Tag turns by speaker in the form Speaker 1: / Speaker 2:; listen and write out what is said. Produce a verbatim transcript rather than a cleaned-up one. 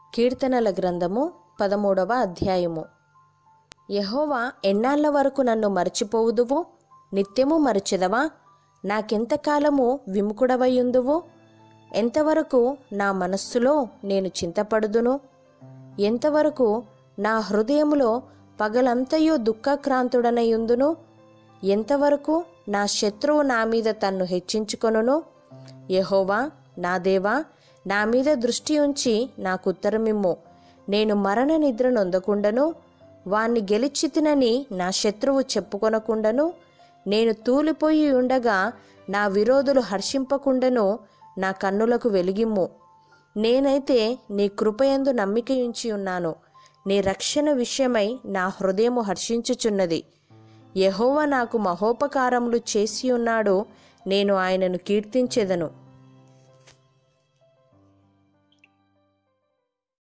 Speaker 1: కీర్తనల గ్రంథము పదమూడవ అధ్యాయము. యెహోవా, ఎన్నాళ్ళ వరకు నన్ను మరచిపోవుదువు? నిత్యము మరచెదవా? నాకెంతకాలము విముఖుడవయుందువు? ఎంతవరకు నా మనస్సులో నేను చింతపడుదును? ఎంతవరకు నా హృదయములో పగలంతయు దుఃఖక్రాంతుడనయుందును? ఎంతవరకు నా శత్రువు నా మీద తన్ను హెచ్చించుకొనును? యెహోవా, నా దేవా, నా మీద దృష్టి ఉంచి నాకు ఉత్తరమిమ్ము. నేను మరణ నిద్ర నొందకుండను, వాణ్ణి గెలిచితినని నా శత్రువు చెప్పుకొనకుండను. నేను తూలిపోయి ఉండగా నా విరోధులు హర్షింపకుండను నా కన్నులకు వెలిగిమ్ము. నేనైతే నీ కృపయందు నమ్మికయుంచి ఉన్నాను. నీ రక్షణ విషయమై నా హృదయము హర్షించుచున్నది. యెహోవా నాకు మహోపకారములు చేసి ఉన్నాడు, నేను ఆయనను కీర్తించెదను.